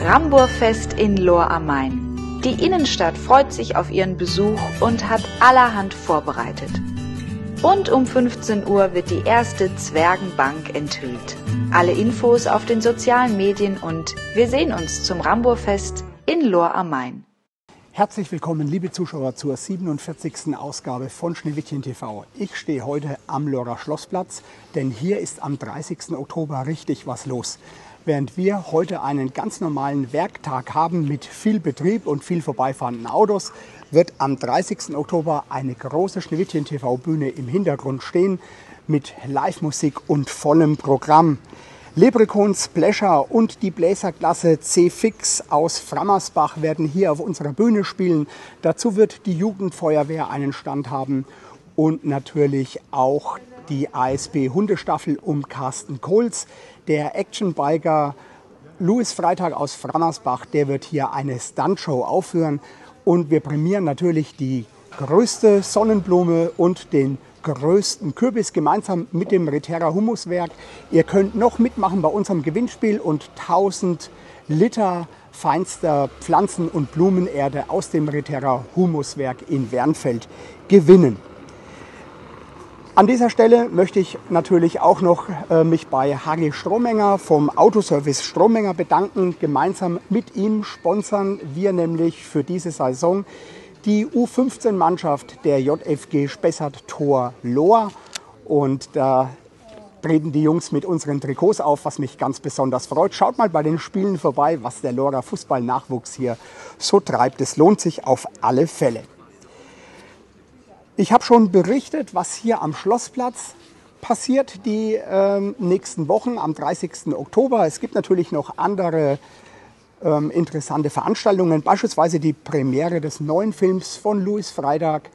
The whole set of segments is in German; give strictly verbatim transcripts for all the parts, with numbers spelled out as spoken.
Ramburfest in Lohr am Main. Die Innenstadt freut sich auf ihren Besuch und hat allerhand vorbereitet. Und um fünfzehn Uhr wird die erste Zwergenbank enthüllt. Alle Infos auf den sozialen Medien und wir sehen uns zum Ramburfest in Lohr am Main. Herzlich willkommen, liebe Zuschauer, zur siebenundvierzigsten Ausgabe von Schneewittchen T V. Ich stehe heute am Lohrer Schlossplatz, denn hier ist am dreißigsten Oktober richtig was los. Während wir heute einen ganz normalen Werktag haben mit viel Betrieb und viel vorbeifahrenden Autos, wird am dreißigsten Oktober eine große Schneewittchen T V-Bühne im Hintergrund stehen mit Live-Musik und vollem Programm. Lebrecon, Splasher und die Bläserklasse C-Fix aus Frammersbach werden hier auf unserer Bühne spielen. Dazu wird die Jugendfeuerwehr einen Stand haben und natürlich auch die A S B Hundestaffel um Carsten Kohls. Der Actionbiker Louis Freitag aus Frammersbach, der wird hier eine Stuntshow aufführen. Und wir prämieren natürlich die größte Sonnenblume und den größten Kürbis gemeinsam mit dem Reterra Humuswerk. Ihr könnt noch mitmachen bei unserem Gewinnspiel und tausend Liter feinster Pflanzen- und Blumenerde aus dem Reterra Humuswerk in Wernfeld gewinnen. An dieser Stelle möchte ich natürlich auch noch äh, mich bei Harry Strohmenger vom Autoservice Strohmenger bedanken. Gemeinsam mit ihm sponsern wir nämlich für diese Saison die U fünfzehn Mannschaft der J F G Spessart Tor Lohr. Und da treten die Jungs mit unseren Trikots auf, was mich ganz besonders freut. Schaut mal bei den Spielen vorbei, was der Lohrer Fußballnachwuchs hier so treibt. Es lohnt sich auf alle Fälle. Ich habe schon berichtet, was hier am Schlossplatz passiert die äh, nächsten Wochen am dreißigsten Oktober. Es gibt natürlich noch andere ähm, interessante Veranstaltungen, beispielsweise die Premiere des neuen Films von Louis Freitag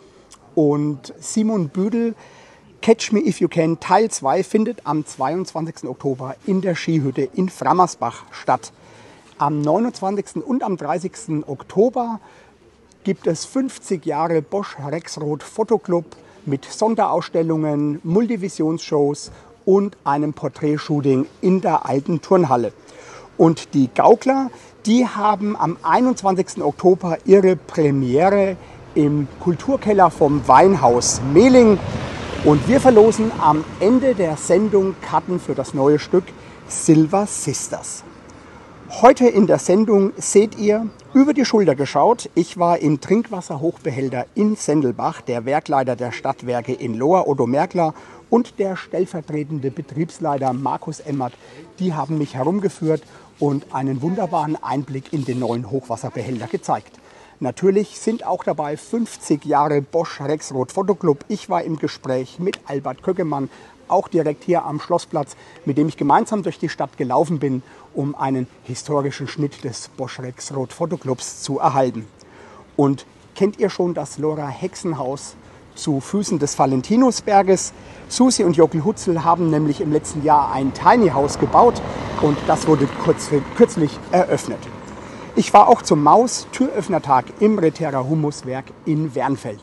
und Simon Büdel. Catch Me If You Can Teil zwei findet am zweiundzwanzigsten Oktober in der Skihütte in Frammersbach statt. Am neunundzwanzigsten und am dreißigsten Oktober gibt es fünfzig Jahre Bosch Rexroth Fotoclub mit Sonderausstellungen, Multivisionsshows und einem Porträtshooting in der alten Turnhalle. Und die Gaukler, die haben am einundzwanzigsten Oktober ihre Premiere im Kulturkeller vom Weinhaus Mehling. Und wir verlosen am Ende der Sendung Karten für das neue Stück Silver Sisters. Heute in der Sendung seht ihr über die Schulter geschaut. Ich war im Trinkwasserhochbehälter in Sendelbach. Der Werkleiter der Stadtwerke in Lohr, Otto Merkler, und der stellvertretende Betriebsleiter Markus Emmert, die haben mich herumgeführt und einen wunderbaren Einblick in den neuen Hochwasserbehälter gezeigt. Natürlich sind auch dabei fünfzig Jahre Bosch Rexroth Fotoclub. Ich war im Gespräch mit Albert Köckemann, auch direkt hier am Schlossplatz, mit dem ich gemeinsam durch die Stadt gelaufen bin, um einen historischen Schnitt des Bosch Rexroth Fotoclubs zu erhalten. Und kennt ihr schon das Lohrer Hexenhaus zu Füßen des Valentinusberges? Susi und Jockel Hutzel haben nämlich im letzten Jahr ein Tiny House gebaut und das wurde kurz, kürzlich eröffnet. Ich war auch zum Maus-Türöffnertag im Reterra Humuswerk in Wernfeld.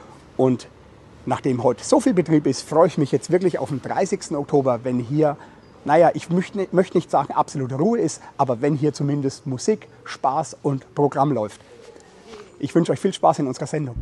Und nachdem heute so viel Betrieb ist, freue ich mich jetzt wirklich auf den dreißigsten Oktober, wenn hier, naja, ich möchte, möchte nicht sagen absolute Ruhe ist, aber wenn hier zumindest Musik, Spaß und Programm läuft. Ich wünsche euch viel Spaß in unserer Sendung.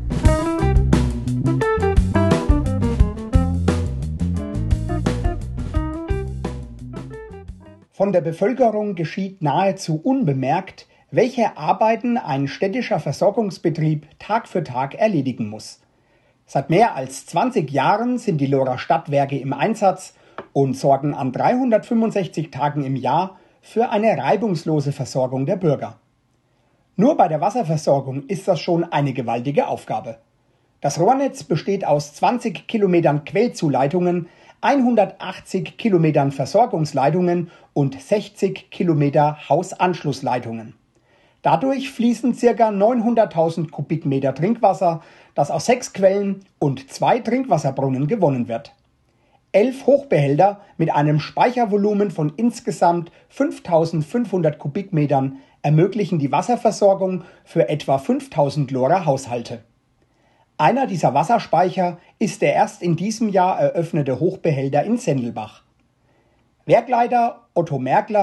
Von der Bevölkerung geschieht nahezu unbemerkt, welche Arbeiten ein städtischer Versorgungsbetrieb Tag für Tag erledigen muss. Seit mehr als zwanzig Jahren sind die Lohrer Stadtwerke im Einsatz und sorgen an dreihundertfünfundsechzig Tagen im Jahr für eine reibungslose Versorgung der Bürger. Nur bei der Wasserversorgung ist das schon eine gewaltige Aufgabe. Das Rohrnetz besteht aus zwanzig Kilometern Quellzuleitungen, hundertachtzig Kilometern Versorgungsleitungen und sechzig Kilometer Hausanschlussleitungen. Dadurch fließen ca. neunhunderttausend Kubikmeter Trinkwasser, das aus sechs Quellen und zwei Trinkwasserbrunnen gewonnen wird. Elf Hochbehälter mit einem Speichervolumen von insgesamt fünftausendfünfhundert Kubikmetern ermöglichen die Wasserversorgung für etwa fünftausend Lohrer Haushalte. Einer dieser Wasserspeicher ist der erst in diesem Jahr eröffnete Hochbehälter in Sendelbach. Werkleiter Otto Merkler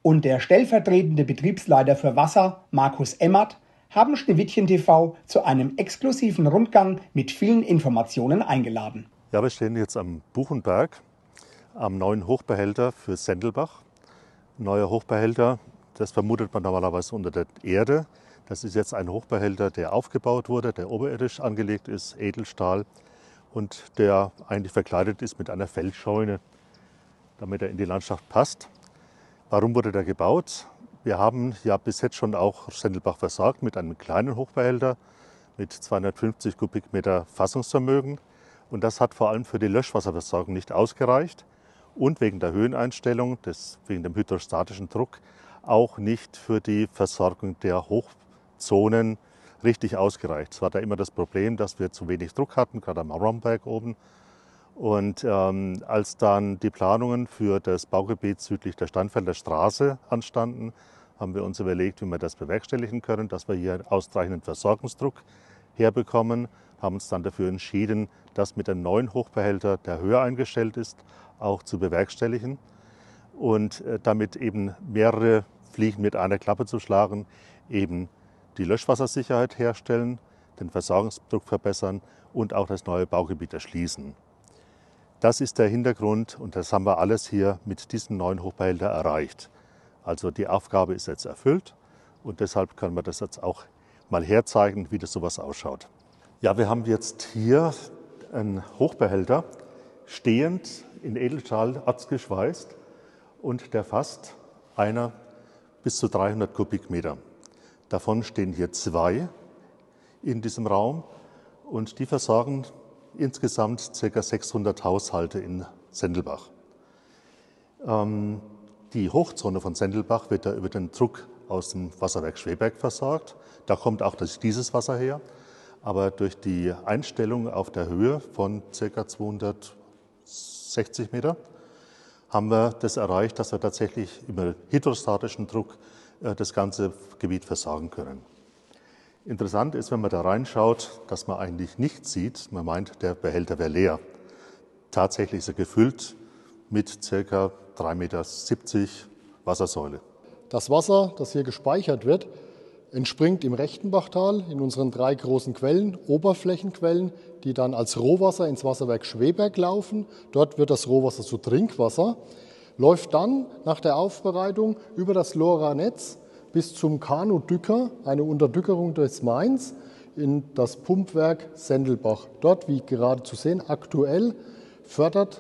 und der stellvertretende Betriebsleiter für Wasser, Markus Emmert, haben Schneewittchen T V zu einem exklusiven Rundgang mit vielen Informationen eingeladen. Ja, wir stehen jetzt am Buchenberg, am neuen Hochbehälter für Sendelbach. Neuer Hochbehälter, das vermutet man normalerweise unter der Erde. Das ist jetzt ein Hochbehälter, der aufgebaut wurde, der oberirdisch angelegt ist, Edelstahl, und der eigentlich verkleidet ist mit einer Feldscheune, damit er in die Landschaft passt. Warum wurde der gebaut? Wir haben ja bis jetzt schon auch Sendelbach versorgt mit einem kleinen Hochbehälter mit zweihundertfünfzig Kubikmeter Fassungsvermögen. Und das hat vor allem für die Löschwasserversorgung nicht ausgereicht und wegen der Höheneinstellung, des, wegen dem hydrostatischen Druck, auch nicht für die Versorgung der Hochzonen richtig ausgereicht. Es war da immer das Problem, dass wir zu wenig Druck hatten, gerade am Romberg oben. Und ähm, als dann die Planungen für das Baugebiet südlich der Steinfelder Straße anstanden, haben wir uns überlegt, wie wir das bewerkstelligen können, dass wir hier ausreichenden Versorgungsdruck herbekommen, haben uns dann dafür entschieden, das mit einem neuen Hochbehälter, der höher eingestellt ist, auch zu bewerkstelligen und äh, damit eben mehrere Fliegen mit einer Klappe zu schlagen, eben die Löschwassersicherheit herstellen, den Versorgungsdruck verbessern und auch das neue Baugebiet erschließen. Das ist der Hintergrund und das haben wir alles hier mit diesem neuen Hochbehälter erreicht. Also die Aufgabe ist jetzt erfüllt und deshalb können wir das jetzt auch mal herzeigen, wie das sowas ausschaut. Ja, wir haben jetzt hier einen Hochbehälter stehend in Edelstahl abgeschweißt und der fasst einer bis zu dreihundert Kubikmeter. Davon stehen hier zwei in diesem Raum und die versorgen insgesamt ca. sechshundert Haushalte in Sendelbach. Ähm, die Hochzone von Sendelbach wird da über den Druck aus dem Wasserwerk Schweberg versorgt. Da kommt auch dieses Wasser her. Aber durch die Einstellung auf der Höhe von ca. zweihundertsechzig Meter haben wir das erreicht, dass wir tatsächlich über hydrostatischen Druck äh, das ganze Gebiet versorgen können. Interessant ist, wenn man da reinschaut, dass man eigentlich nichts sieht. Man meint, der Behälter wäre leer. Tatsächlich ist er gefüllt mit ca. drei Meter siebzig Wassersäule. Das Wasser, das hier gespeichert wird, entspringt im Rechtenbachtal in unseren drei großen Quellen, Oberflächenquellen, die dann als Rohwasser ins Wasserwerk Schweberg laufen. Dort wird das Rohwasser zu Trinkwasser, läuft dann nach der Aufbereitung über das Lohrer Netz bis zum Kanudücker, eine Unterdückerung des Mains, in das Pumpwerk Sendelbach. Dort, wie gerade zu sehen, aktuell fördert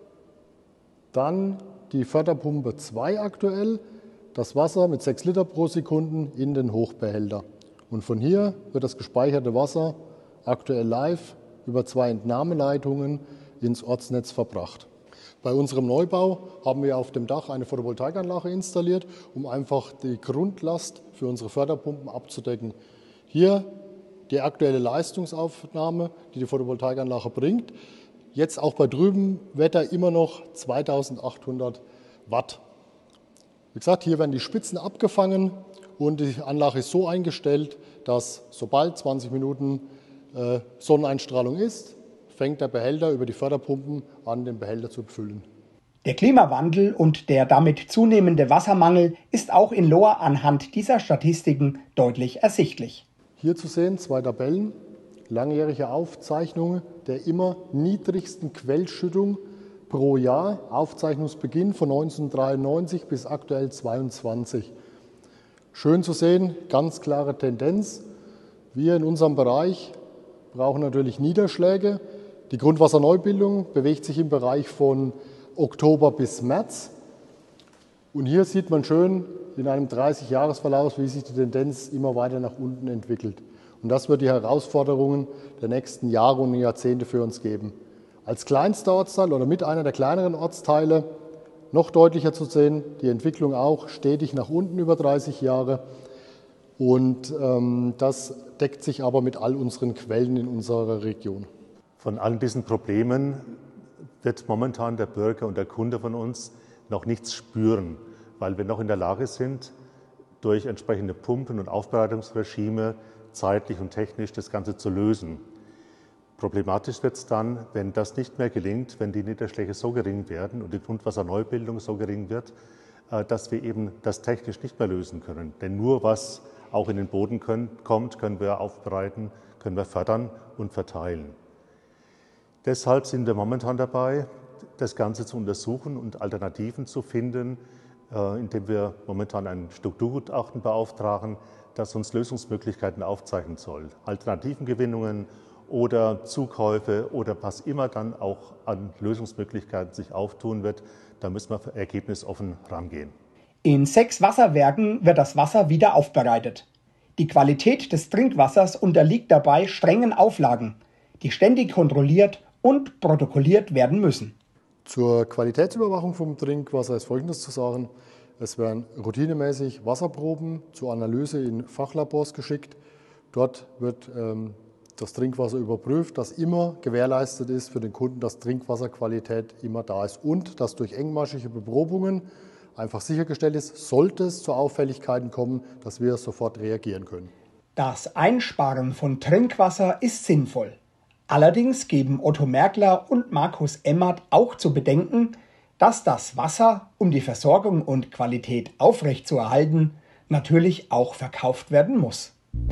dann die Förderpumpe zwei aktuell das Wasser mit sechs Liter pro Sekunde in den Hochbehälter. Und von hier wird das gespeicherte Wasser aktuell live über zwei Entnahmeleitungen ins Ortsnetz verbracht. Bei unserem Neubau haben wir auf dem Dach eine Photovoltaikanlage installiert, um einfach die Grundlast für unsere Förderpumpen abzudecken. Hier die aktuelle Leistungsaufnahme, die die Photovoltaikanlage bringt. Jetzt auch bei trübem Wetter immer noch zweitausendachthundert Watt. Wie gesagt, hier werden die Spitzen abgefangen und die Anlage ist so eingestellt, dass sobald zwanzig Minuten äh, Sonneneinstrahlung ist, fängt der Behälter über die Förderpumpen an, den Behälter zu befüllen. Der Klimawandel und der damit zunehmende Wassermangel ist auch in Lohr anhand dieser Statistiken deutlich ersichtlich. Hier zu sehen zwei Tabellen, langjährige Aufzeichnungen der immer niedrigsten Quellschüttung pro Jahr, Aufzeichnungsbeginn von neunzehnhundertdreiundneunzig bis aktuell zweiundzwanzig. Schön zu sehen, ganz klare Tendenz. Wir in unserem Bereich brauchen natürlich Niederschläge. Die Grundwasserneubildung bewegt sich im Bereich von Oktober bis März. Und hier sieht man schön in einem dreißig-Jahres-Verlauf, wie sich die Tendenz immer weiter nach unten entwickelt. Und das wird die Herausforderungen der nächsten Jahre und Jahrzehnte für uns geben. Als kleinster Ortsteil oder mit einer der kleineren Ortsteile noch deutlicher zu sehen, die Entwicklung auch stetig nach unten über dreißig Jahre. Und ähm, das deckt sich aber mit all unseren Quellen in unserer Region. Von all diesen Problemen wird momentan der Bürger und der Kunde von uns noch nichts spüren, weil wir noch in der Lage sind, durch entsprechende Pumpen und Aufbereitungsregime zeitlich und technisch das Ganze zu lösen. Problematisch wird es dann, wenn das nicht mehr gelingt, wenn die Niederschläge so gering werden und die Grundwasserneubildung so gering wird, dass wir eben das technisch nicht mehr lösen können. Denn nur was auch in den Boden können, kommt, können wir aufbereiten, können wir fördern und verteilen. Deshalb sind wir momentan dabei, das Ganze zu untersuchen und Alternativen zu finden, indem wir momentan ein Strukturgutachten beauftragen, das uns Lösungsmöglichkeiten aufzeichnen soll. Alternativengewinnungen oder Zukäufe oder was immer dann auch an Lösungsmöglichkeiten sich auftun wird, da müssen wir ergebnisoffen rangehen. In sechs Wasserwerken wird das Wasser wieder aufbereitet. Die Qualität des Trinkwassers unterliegt dabei strengen Auflagen, die ständig kontrolliert und protokolliert werden müssen. Zur Qualitätsüberwachung vom Trinkwasser ist Folgendes zu sagen. Es werden routinemäßig Wasserproben zur Analyse in Fachlabors geschickt. Dort wird ähm, das Trinkwasser überprüft, dass immer gewährleistet ist für den Kunden, dass Trinkwasserqualität immer da ist und dass durch engmaschige Beprobungen einfach sichergestellt ist, sollte es zu Auffälligkeiten kommen, dass wir sofort reagieren können. Das Einsparen von Trinkwasser ist sinnvoll. Allerdings geben Otto Merkler und Markus Emmert auch zu bedenken, dass das Wasser, um die Versorgung und Qualität aufrechtzuerhalten, natürlich auch verkauft werden muss.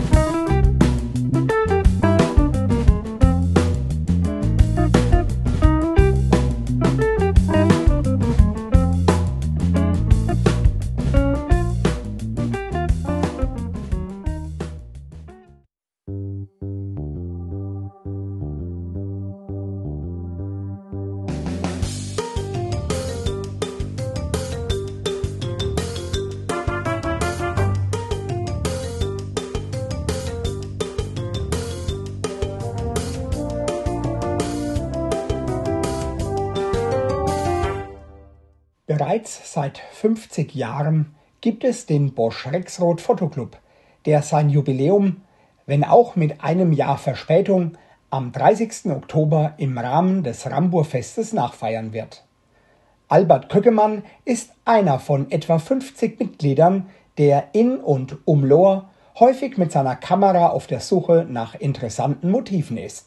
Bereits seit fünfzig Jahren gibt es den Bosch Rexroth Fotoclub, der sein Jubiläum, wenn auch mit einem Jahr Verspätung, am dreißigsten Oktober im Rahmen des Ramburg-Festes nachfeiern wird. Albert Köckemann ist einer von etwa fünfzig Mitgliedern, der in und um Lohr häufig mit seiner Kamera auf der Suche nach interessanten Motiven ist.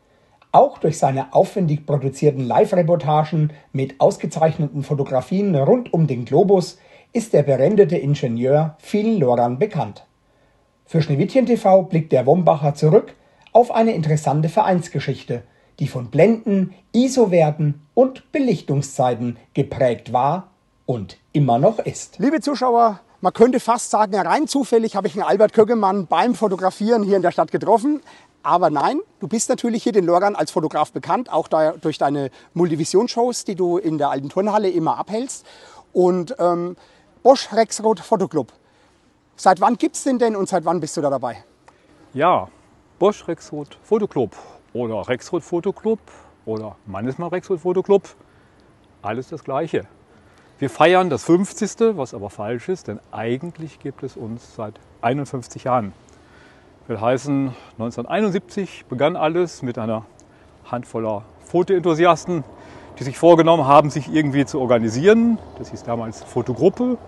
Auch durch seine aufwendig produzierten Live-Reportagen mit ausgezeichneten Fotografien rund um den Globus ist der berendete Ingenieur vielen Lohrern bekannt. Für Schneewittchen T V blickt der Wombacher zurück auf eine interessante Vereinsgeschichte, die von Blenden, I S O-Werten und Belichtungszeiten geprägt war und immer noch ist. Liebe Zuschauer, man könnte fast sagen, rein zufällig habe ich einen Albert Köckemann beim Fotografieren hier in der Stadt getroffen. Aber nein, du bist natürlich hier den Lohrern als Fotograf bekannt, auch da, durch deine Multivision-Shows, die du in der alten Turnhalle immer abhältst. Und ähm, Bosch Rexroth Fotoclub, seit wann gibt es den denn und seit wann bist du da dabei? Ja, Bosch Rexroth Fotoclub oder Rexroth Fotoclub oder Mannesmann Rexroth Fotoclub, alles das Gleiche. Wir feiern das fünfzigste, was aber falsch ist, denn eigentlich gibt es uns seit einundfünfzig Jahren. Will heißen, neunzehnhunderteinundsiebzig begann alles mit einer Handvoller Fotoenthusiasten, die sich vorgenommen haben, sich irgendwie zu organisieren. Das hieß damals Fotogruppe.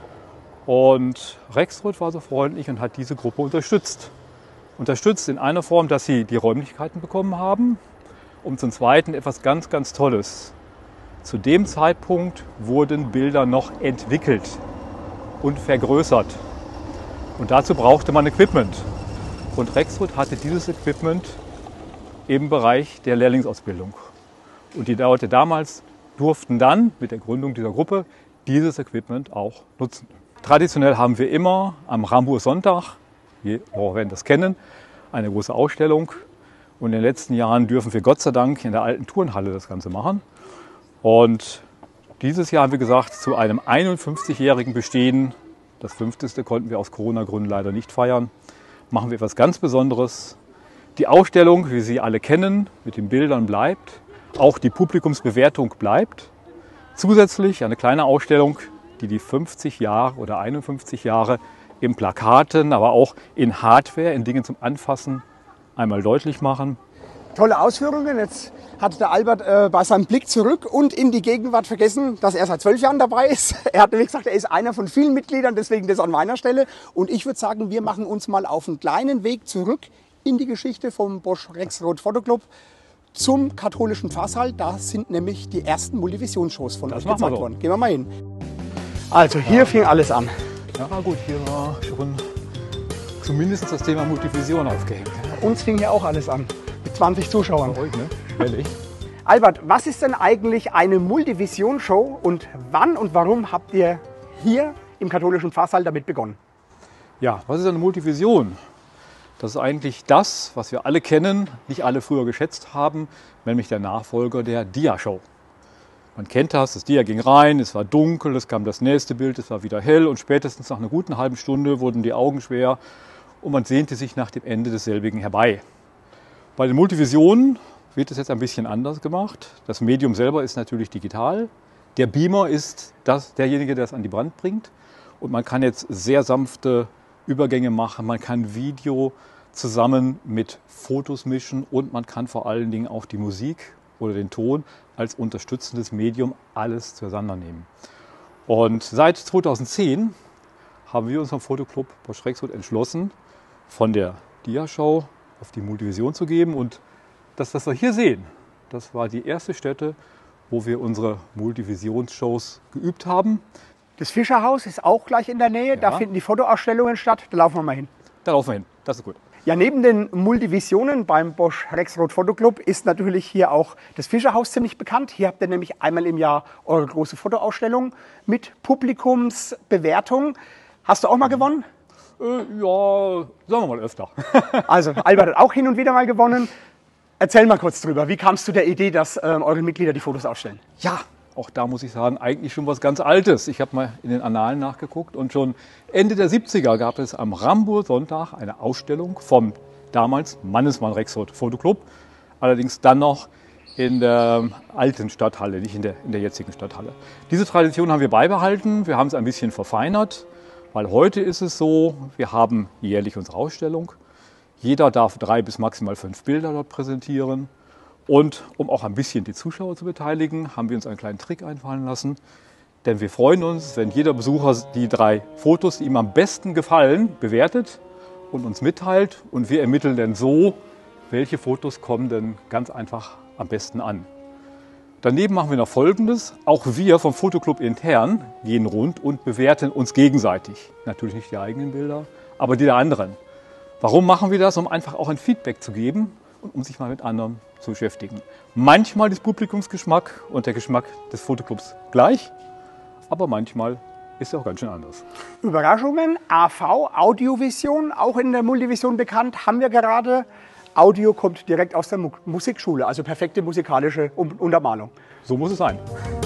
Und Rexroth war so freundlich und hat diese Gruppe unterstützt. Unterstützt in einer Form, dass sie die Räumlichkeiten bekommen haben. Und zum Zweiten etwas ganz, ganz Tolles. Zu dem Zeitpunkt wurden Bilder noch entwickelt und vergrößert. Und dazu brauchte man Equipment. Und Rexroth hatte dieses Equipment im Bereich der Lehrlingsausbildung. Und die Leute damals durften dann mit der Gründung dieser Gruppe dieses Equipment auch nutzen. Traditionell haben wir immer am Ramburg-Sonntag, wir werden das kennen, eine große Ausstellung. Und in den letzten Jahren dürfen wir Gott sei Dank in der alten Turnhalle das Ganze machen. Und dieses Jahr haben wir gesagt, zu einem einundfünfzigjährigen Bestehen, das fünfzigste konnten wir aus Corona-Gründen leider nicht feiern, machen wir etwas ganz Besonderes. Die Ausstellung, wie Sie alle kennen, mit den Bildern bleibt. Auch die Publikumsbewertung bleibt. Zusätzlich eine kleine Ausstellung, die die fünfzig Jahre oder einundfünfzig Jahre in Plakaten, aber auch in Hardware, in Dingen zum Anfassen einmal deutlich machen. Tolle Ausführungen. Jetzt hat der Albert äh, bei seinem Blick zurück und in die Gegenwart vergessen, dass er seit zwölf Jahren dabei ist. Er hat nämlich gesagt, er ist einer von vielen Mitgliedern, deswegen das an meiner Stelle. Und ich würde sagen, wir machen uns mal auf einen kleinen Weg zurück in die Geschichte vom Bosch Rexroth Fotoclub zum katholischen Pfarrsaal. Da sind nämlich die ersten Multivisionsshows von euch gezeigt worden. Gehen wir mal hin. Also hier ja. fing alles an. Ja gut, hier war schon zumindest das Thema Multivision aufgehängt. Uns fing hier auch alles an. Mit zwanzig Zuschauern. Ruhig, ne? Ehrlich. Albert, was ist denn eigentlich eine Multivision-Show und wann und warum habt ihr hier im katholischen Pfarrsaal damit begonnen? Ja, was ist eine Multivision? Das ist eigentlich das, was wir alle kennen, nicht alle früher geschätzt haben, nämlich der Nachfolger der Dia-Show. Man kennt das, das Dia ging rein, es war dunkel, es kam das nächste Bild, es war wieder hell und spätestens nach einer guten halben Stunde wurden die Augen schwer und man sehnte sich nach dem Ende desselbigen herbei. Bei den Multivisionen wird es jetzt ein bisschen anders gemacht. Das Medium selber ist natürlich digital. Der Beamer ist das, derjenige, der es an die Wand bringt. Und man kann jetzt sehr sanfte Übergänge machen. Man kann Video zusammen mit Fotos mischen und man kann vor allen Dingen auch die Musik oder den Ton als unterstützendes Medium alles zueinander nehmen. Und seit zweitausendzehn haben wir uns am Fotoclub Bosch Rexroth entschlossen, von der Dia-Show auf die Multivision zu geben. Und das, was wir hier sehen, das war die erste Stätte, wo wir unsere Multivisionsshows geübt haben. Das Fischerhaus ist auch gleich in der Nähe, ja. Da finden die Fotoausstellungen statt. Da laufen wir mal hin. Da laufen wir hin, das ist gut. Ja, neben den Multivisionen beim Bosch Rexroth Fotoclub ist natürlich hier auch das Fischerhaus ziemlich bekannt. Hier habt ihr nämlich einmal im Jahr eure große Fotoausstellung mit Publikumsbewertung. Hast du auch mal gewonnen? Äh, ja, sagen wir mal öfter. Also Albert hat auch hin und wieder mal gewonnen. Erzähl mal kurz drüber. Wie kam es zu der Idee, dass ähm, eure Mitglieder die Fotos ausstellen? Ja, auch da muss ich sagen, eigentlich schon was ganz Altes. Ich habe mal in den Annalen nachgeguckt und schon Ende der siebziger gab es am Rambour-Sonntag eine Ausstellung vom damals Mannesmann Rexroth Fotoclub. Allerdings dann noch in der alten Stadthalle, nicht in der, in der jetzigen Stadthalle. Diese Tradition haben wir beibehalten. Wir haben es ein bisschen verfeinert, weil heute ist es so, wir haben jährlich unsere Ausstellung. Jeder darf drei bis maximal fünf Bilder dort präsentieren. Und um auch ein bisschen die Zuschauer zu beteiligen, haben wir uns einen kleinen Trick einfallen lassen. Denn wir freuen uns, wenn jeder Besucher die drei Fotos, die ihm am besten gefallen, bewertet und uns mitteilt. Und wir ermitteln dann so, welche Fotos kommen denn ganz einfach am besten an. Daneben machen wir noch Folgendes. Auch wir vom Fotoclub intern gehen rund und bewerten uns gegenseitig. Natürlich nicht die eigenen Bilder, aber die der anderen. Warum machen wir das? Um einfach auch ein Feedback zu geben und um sich mal mit anderen zu beschäftigen. Manchmal ist Publikumsgeschmack und der Geschmack des Fotoclubs gleich, aber manchmal ist er auch ganz schön anders. Überraschungen, A V, Audiovision, auch in der Multivision bekannt, haben wir gerade. Audio kommt direkt aus der Mu- Musikschule, also perfekte musikalische um- Untermalung. So muss es sein.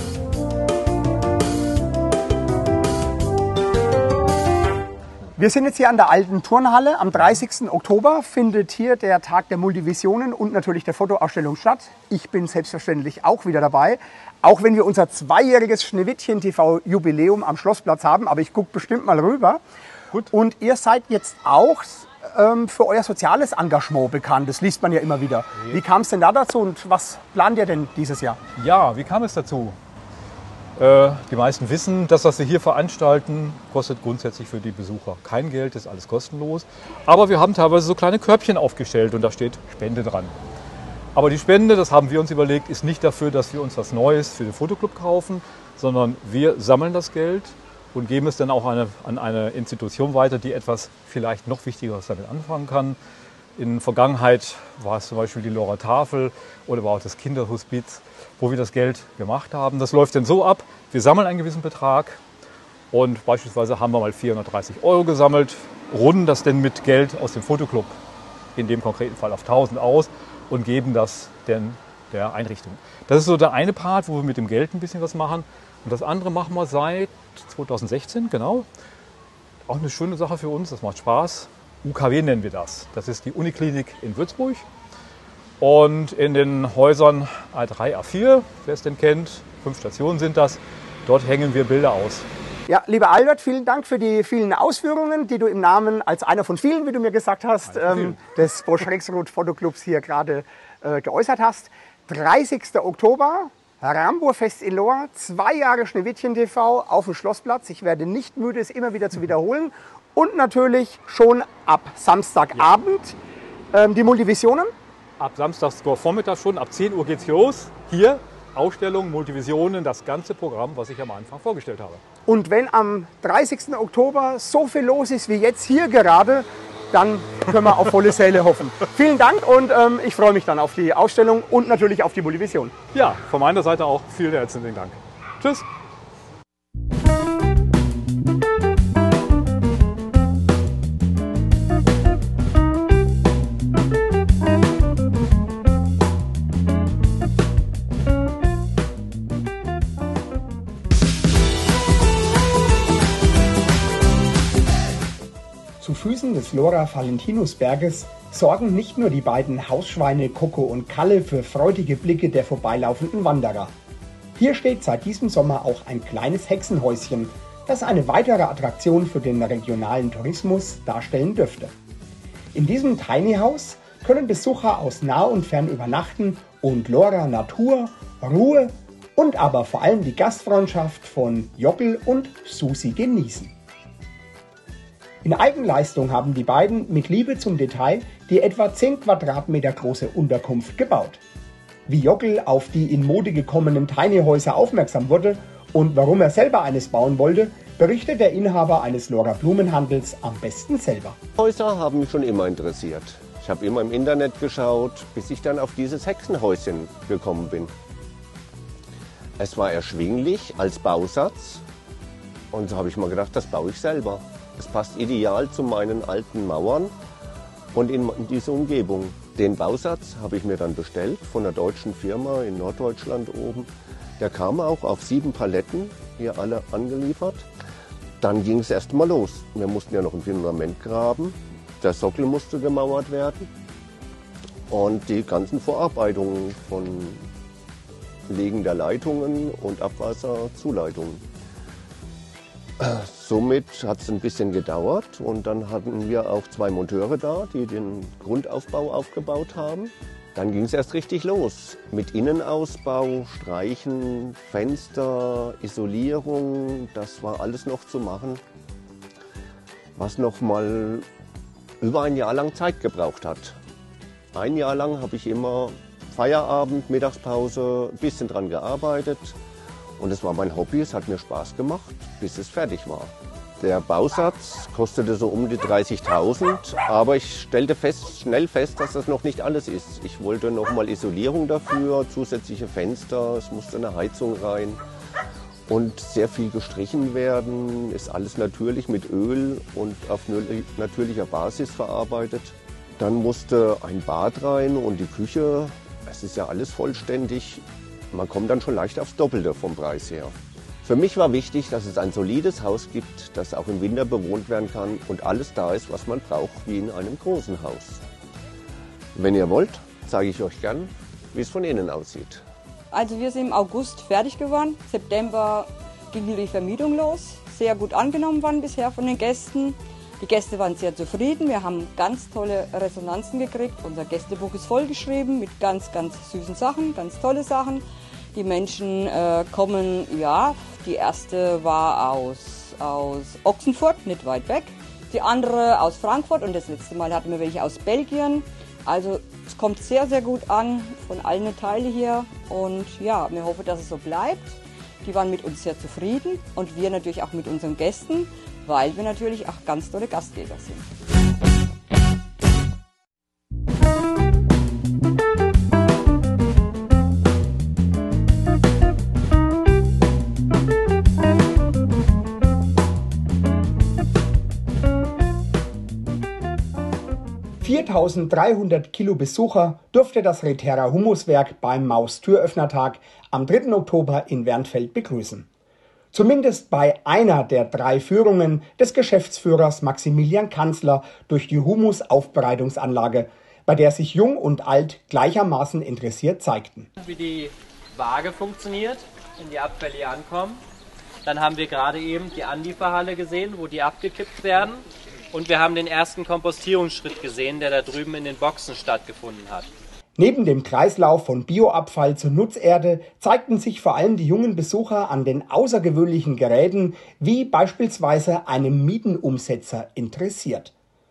Wir sind jetzt hier an der alten Turnhalle. Am dreißigsten Oktober findet hier der Tag der Multivisionen und natürlich der Fotoausstellung statt. Ich bin selbstverständlich auch wieder dabei. Auch wenn wir unser zweijähriges Schneewittchen-T V-Jubiläum am Schlossplatz haben. Aber ich gucke bestimmt mal rüber. Gut. Und ihr seid jetzt auch ähm, für euer soziales Engagement bekannt. Das liest man ja immer wieder. Wie kam es denn da dazu und was plant ihr denn dieses Jahr? Ja, wie kam es dazu? Äh, die meisten wissen, das, was wir hier veranstalten, kostet grundsätzlich für die Besucher kein Geld, ist alles kostenlos. Aber wir haben teilweise so kleine Körbchen aufgestellt und da steht Spende dran. Aber die Spende, das haben wir uns überlegt, ist nicht dafür, dass wir uns was Neues für den Fotoclub kaufen, sondern wir sammeln das Geld und geben es dann auch eine, an eine Institution weiter, die etwas vielleicht noch Wichtigeres damit anfangen kann. In der Vergangenheit war es zum Beispiel die Lora Tafel oder war auch das Kinderhospiz, wo wir das Geld gemacht haben. Das läuft dann so ab, wir sammeln einen gewissen Betrag und beispielsweise haben wir mal vierhundertdreißig Euro gesammelt, runden das dann mit Geld aus dem Fotoclub, in dem konkreten Fall auf tausend aus und geben das dann der Einrichtung. Das ist so der eine Part, wo wir mit dem Geld ein bisschen was machen. Und das andere machen wir seit zweitausendsechzehn, genau. Auch eine schöne Sache für uns, das macht Spaß. U K W nennen wir das. Das ist die Uniklinik in Würzburg. Und in den Häusern A drei, A vier, wer es denn kennt, fünf Stationen sind das, dort hängen wir Bilder aus. Ja, lieber Albert, vielen Dank für die vielen Ausführungen, die du im Namen als einer von vielen, wie du mir gesagt hast, ähm, des Bosch Rexroth Fotoclubs hier gerade äh, geäußert hast. dreißigsten Oktober, Rambour-Fest in Lohr, zwei Jahre Schneewittchen-T V auf dem Schlossplatz. Ich werde nicht müde, es immer wieder zu wiederholen. Und natürlich schon ab Samstagabend Ähm, die Multivisionen? Ab Samstags Vormittag schon, ab zehn Uhr geht's hier los. Hier Ausstellung, Multivisionen, das ganze Programm, was ich am Anfang vorgestellt habe. Und wenn am dreißigsten Oktober so viel los ist wie jetzt hier gerade, dann können wir auf volle Säle hoffen. Vielen Dank und ähm, ich freue mich dann auf die Ausstellung und natürlich auf die Multivision. Ja, von meiner Seite auch vielen herzlichen Dank. Tschüss. Zu Füßen des Lora-Valentinus-Berges sorgen nicht nur die beiden Hausschweine Coco und Kalle für freudige Blicke der vorbeilaufenden Wanderer. Hier steht seit diesem Sommer auch ein kleines Hexenhäuschen, das eine weitere Attraktion für den regionalen Tourismus darstellen dürfte. In diesem Tiny House können Besucher aus nah und fern übernachten und Lora Natur, Ruhe und aber vor allem die Gastfreundschaft von Jockel und Susi genießen. In Eigenleistung haben die beiden mit Liebe zum Detail die etwa zehn Quadratmeter große Unterkunft gebaut. Wie Jockel auf die in Mode gekommenen Tiny-Häuser aufmerksam wurde und warum er selber eines bauen wollte, berichtet der Inhaber eines Lora Blumenhandels am besten selber. Häuser haben mich schon immer interessiert. Ich habe immer im Internet geschaut, bis ich dann auf dieses Hexenhäuschen gekommen bin. Es war erschwinglich als Bausatz und so habe ich mal gedacht, das baue ich selber. Es passt ideal zu meinen alten Mauern und in diese Umgebung. Den Bausatz habe ich mir dann bestellt von einer deutschen Firma in Norddeutschland oben. Der kam auch auf sieben Paletten, hier alle angeliefert. Dann ging es erst mal los. Wir mussten ja noch ein Fundament graben. Der Sockel musste gemauert werden. Und die ganzen Vorarbeitungen von Legen der Leitungen und Abwasserzuleitungen. Somit hat es ein bisschen gedauert und dann hatten wir auch zwei Monteure da, die den Grundaufbau aufgebaut haben. Dann ging es erst richtig los mit Innenausbau, Streichen, Fenster, Isolierung. Das war alles noch zu machen, was noch mal über ein Jahr lang Zeit gebraucht hat. Ein Jahr lang habe ich immer Feierabend, Mittagspause, ein bisschen dran gearbeitet. Und es war mein Hobby, es hat mir Spaß gemacht, bis es fertig war. Der Bausatz kostete so um die dreißigtausend, aber ich stellte fest, schnell fest, dass das noch nicht alles ist. Ich wollte noch mal Isolierung dafür, zusätzliche Fenster, es musste eine Heizung rein und sehr viel gestrichen werden. Ist alles natürlich mit Öl und auf natürlicher Basis verarbeitet. Dann musste ein Bad rein und die Küche, es ist ja alles vollständig. Man kommt dann schon leicht aufs Doppelte vom Preis her. Für mich war wichtig, dass es ein solides Haus gibt, das auch im Winter bewohnt werden kann und alles da ist, was man braucht, wie in einem großen Haus. Wenn ihr wollt, zeige ich euch gern, wie es von innen aussieht. Also wir sind im August fertig geworden. September ging die Vermietung los. Sehr gut angenommen worden bisher von den Gästen. Die Gäste waren sehr zufrieden. Wir haben ganz tolle Resonanzen gekriegt. Unser Gästebuch ist vollgeschrieben mit ganz, ganz süßen Sachen, ganz tolle Sachen. Die Menschen äh, kommen, ja, die erste war aus, aus Ochsenfurt, nicht weit weg. Die andere aus Frankfurt und das letzte Mal hatten wir welche aus Belgien. Also es kommt sehr, sehr gut an von allen Teilen hier und ja, wir hoffen, dass es so bleibt. Die waren mit uns sehr zufrieden und wir natürlich auch mit unseren Gästen, weil wir natürlich auch ganz tolle Gastgeber sind. viertausenddreihundert Kilo Besucher durfte das Reterra Humuswerk beim Maus-Türöffnertag am dritten Oktober in Wernfeld begrüßen. Zumindest bei einer der drei Führungen des Geschäftsführers Maximilian Kanzler durch die Humusaufbereitungsanlage, bei der sich Jung und Alt gleichermaßen interessiert zeigten. Wie die Waage funktioniert, wenn die Abfälle hier ankommen. Dann haben wir gerade eben die Anlieferhalle gesehen, wo die abgekippt werden. Und wir haben den ersten Kompostierungsschritt gesehen, der da drüben in den Boxen stattgefunden hat. Neben dem Kreislauf von Bioabfall zur Nutzerde zeigten sich vor allem die jungen Besucher an den außergewöhnlichen Geräten wie beispielsweise einem Mietenumsetzer interessiert.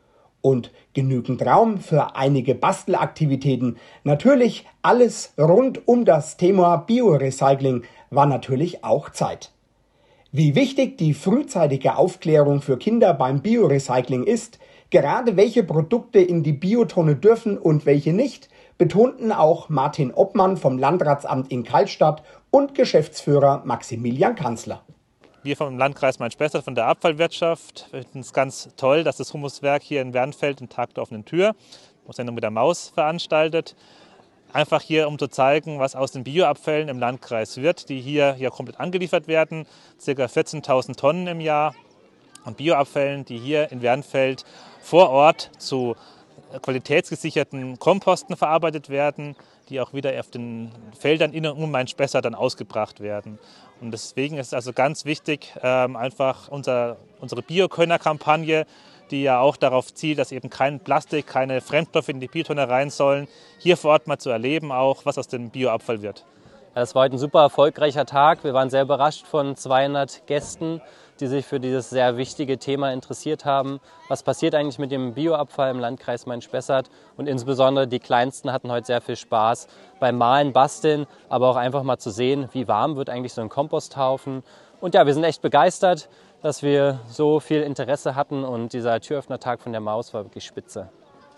und genügend Raum für einige Bastelaktivitäten. Natürlich alles rund um das Thema Biorecycling war natürlich auch Zeit. Wie wichtig die frühzeitige Aufklärung für Kinder beim Biorecycling ist, gerade welche Produkte in die Biotonne dürfen und welche nicht, betonten auch Martin Obmann vom Landratsamt in Kaltstadt und Geschäftsführer Maximilian Kanzler. Wir vom Landkreis Main-Spessart von der Abfallwirtschaft finden es ganz toll, dass das Humuswerk hier in Wernfeld den Tag der offenen Tür, Sendung mit der Maus, veranstaltet. Einfach hier, um zu zeigen, was aus den Bioabfällen im Landkreis wird, die hier, hier komplett angeliefert werden. Circa vierzehntausend Tonnen im Jahr an Bioabfällen, die hier in Wernfeld vor Ort zu qualitätsgesicherten Komposten verarbeitet werden, die auch wieder auf den Feldern in und um Main-Spessart dann ausgebracht werden. Und deswegen ist es also ganz wichtig, ähm, einfach unser, unsere Bio-Könner-Kampagne, die ja auch darauf zielt, dass eben kein Plastik, keine Fremdstoffe in die Biotonne rein sollen, hier vor Ort mal zu erleben, auch was aus dem Bioabfall wird. Ja, das war heute ein super erfolgreicher Tag. Wir waren sehr überrascht von zweihundert Gästen, die sich für dieses sehr wichtige Thema interessiert haben. Was passiert eigentlich mit dem Bioabfall im Landkreis Main-Spessart? Und insbesondere die Kleinsten hatten heute sehr viel Spaß beim Malen, Basteln, aber auch einfach mal zu sehen, wie warm wird eigentlich so ein Komposthaufen. Und ja, wir sind echt begeistert, dass wir so viel Interesse hatten und dieser Türöffnertag von der Maus war wirklich spitze.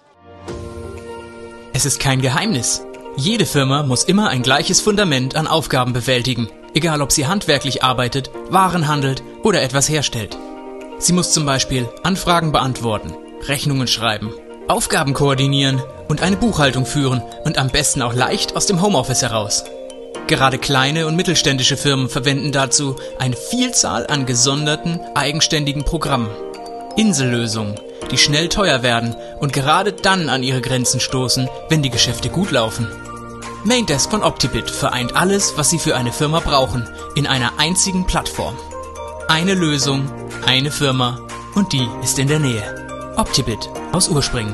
Es ist kein Geheimnis. Jede Firma muss immer ein gleiches Fundament an Aufgaben bewältigen, egal ob sie handwerklich arbeitet, Waren handelt oder etwas herstellt. Sie muss zum Beispiel Anfragen beantworten, Rechnungen schreiben, Aufgaben koordinieren und eine Buchhaltung führen und am besten auch leicht aus dem Homeoffice heraus. Gerade kleine und mittelständische Firmen verwenden dazu eine Vielzahl an gesonderten, eigenständigen Programmen. Insellösungen, die schnell teuer werden und gerade dann an ihre Grenzen stoßen, wenn die Geschäfte gut laufen. Maindesk von Optibit vereint alles, was Sie für eine Firma brauchen, in einer einzigen Plattform. Eine Lösung, eine Firma und die ist in der Nähe. Optibit aus Urspringen.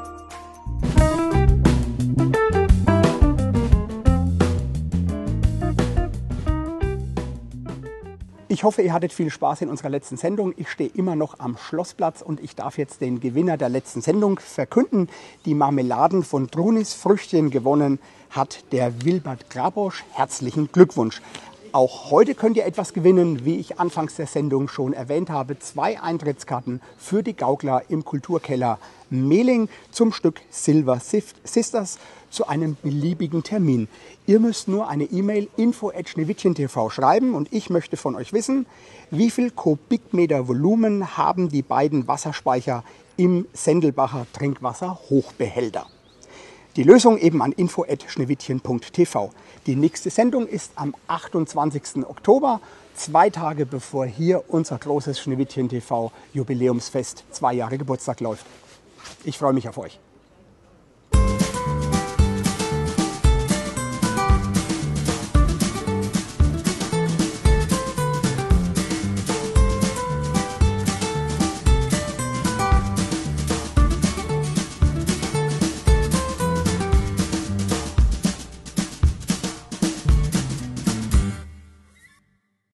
Ich hoffe, ihr hattet viel Spaß in unserer letzten Sendung. Ich stehe immer noch am Schlossplatz und ich darf jetzt den Gewinner der letzten Sendung verkünden. Die Marmeladen von Drunis Früchtchen gewonnen hat der Wilbert Grabosch. Herzlichen Glückwunsch. Auch heute könnt ihr etwas gewinnen, wie ich anfangs der Sendung schon erwähnt habe. Zwei Eintrittskarten für die Gaukler im Kulturkeller Mehling zum Stück Silver Sisters zu einem beliebigen Termin. Ihr müsst nur eine E-Mail info at schneewittchentv schreiben und ich möchte von euch wissen, wie viel Kubikmeter Volumen haben die beiden Wasserspeicher im Sendelbacher Trinkwasser-Hochbehälter. Die Lösung eben an info at schneewittchen punkt t v. Die nächste Sendung ist am achtundzwanzigsten Oktober, zwei Tage bevor hier unser großes Schneewittchen T V Jubiläumsfest, zwei Jahre Geburtstag läuft. Ich freue mich auf euch.